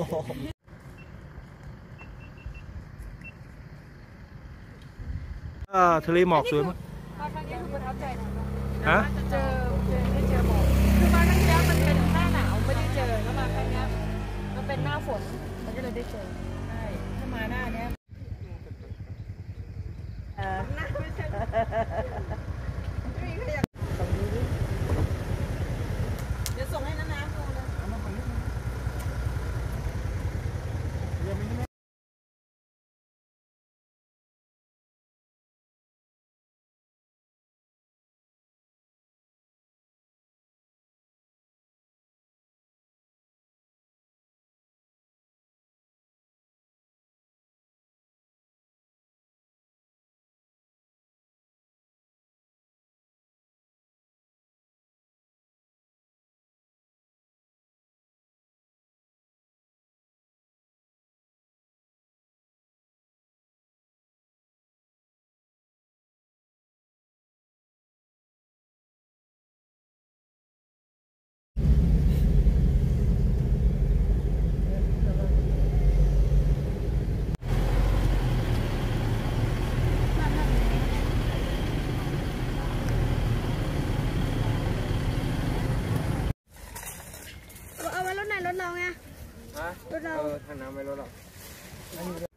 ทะเลหมอกสวยมากมาครั้งนี้คือประทับใจนะฮะได้เจอหมอกคือมาครั้งที่แล้วมันเป็นหน้าหนาวไม่ได้เจอแล้วมาครั้งนี้มันเป็นหน้าฝนมันก็เลยได้เจอใช่ถ้ามาหน้าเนี้ยเดี๋ยวส่งให้น้ำดูเลยเอาไว้รถไหนรถเราไงรถเราทางน้ำไม่รถหรอก